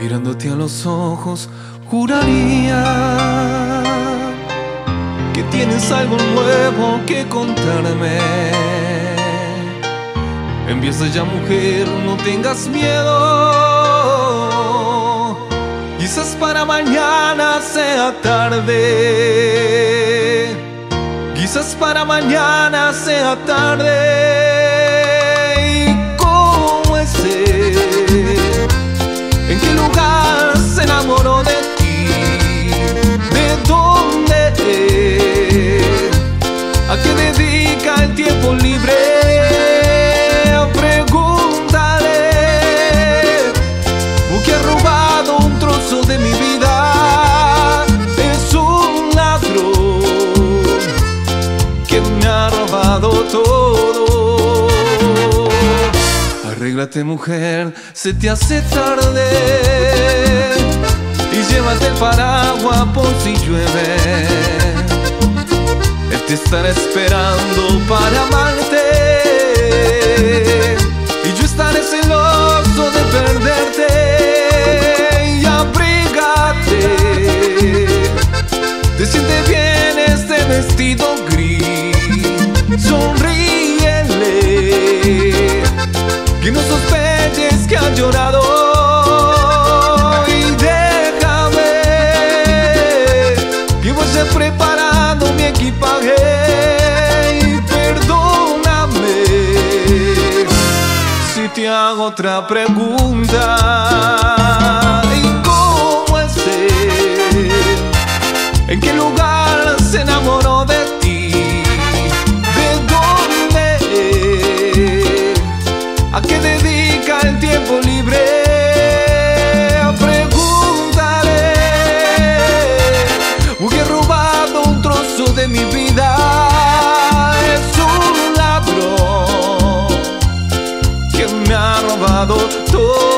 Mirándote a los ojos, juraría que tienes algo nuevo que contarme. Empieza ya, mujer, no tengas miedo. Quizás para mañana sea tarde. Quizás para mañana sea tarde. ¿Y cómo es él? ¿En qué lugar se enamoró de ti? ¿De dónde es? ¿A qué dedica el tiempo libre? Pregúntale. ¿Porque ha robado un trozo de mi vida? Es un ladrón que me ha robado todo. Arréglate, mujer, se te hace tarde, y llévate el paraguas por si llueve. Él te estará esperando para amarte, y yo estaré celoso de perderte. Y abrígate, te siente bien este vestido gris. Sonríele, que no sospeches que ha llorado. Y déjame que vaya preparando mi equipaje. Y perdóname si te hago otra pregunta. ¿Y cómo es él? ¿En qué lugar se enamoró de ti? ¿De dónde es? ¿A qué dedica el tiempo libre? Pregúntale. Porque he robado un trozo de mi vida. Es un ladrón que me ha robado todo.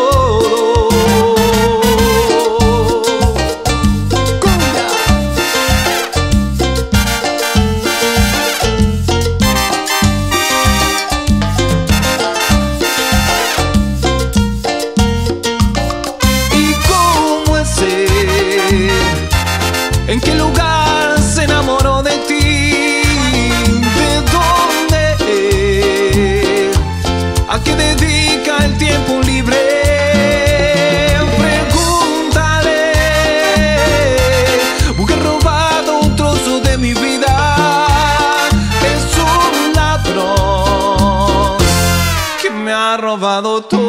¿En qué lugar se enamoró de ti? ¿De dónde es? ¿A qué dedica el tiempo libre? Pregúntale. Porque he robado un trozo de mi vida. Es un ladrón que me ha robado todo.